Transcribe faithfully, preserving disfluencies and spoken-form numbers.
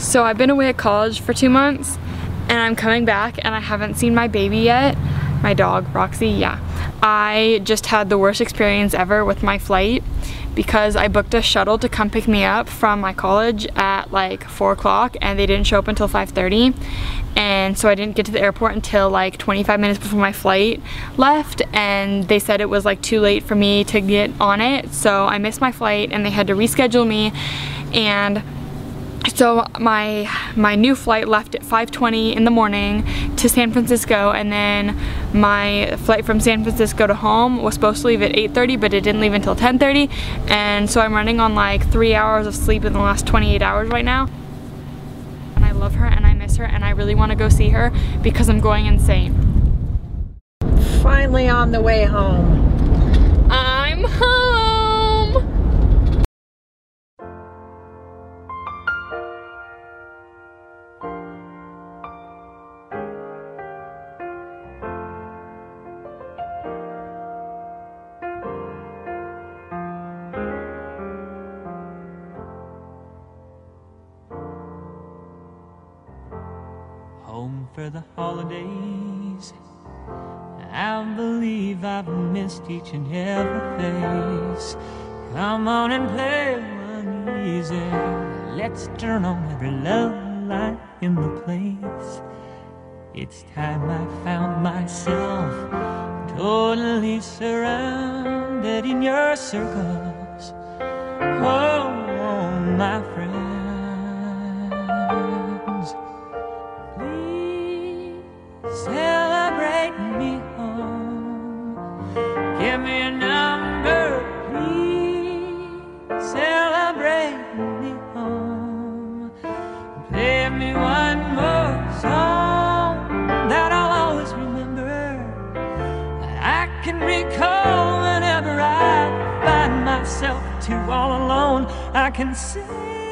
So I've been away at college for two months and I'm coming back and I haven't seen my baby yet. My dog, Roxy, yeah. I just had the worst experience ever with my flight because I booked a shuttle to come pick me up from my college at like four o'clock and they didn't show up until five thirty. And so I didn't get to the airport until like twenty-five minutes before my flight left, and they said it was like too late for me to get on it. So I missed my flight and they had to reschedule me, and so my my new flight left at five twenty in the morning to San Francisco, and then my flight from San Francisco to home was supposed to leave at eight thirty, but it didn't leave until ten thirty, and so I'm running on like three hours of sleep in the last twenty-eight hours right now. And I love her and I miss her and I really want to go see her because I'm going insane. Finally on the way home. I'm home! Home for the holidays. I believe I've missed each and every face. Come on and play one easy. Let's turn on every love light in the place. It's time I found myself totally surrounded in your circles. Oh, my friends. Celebrate me home. Give me a number, please. Celebrate me home. Play me one more song that I'll always remember, that I can recall whenever I find myself too all alone. I can say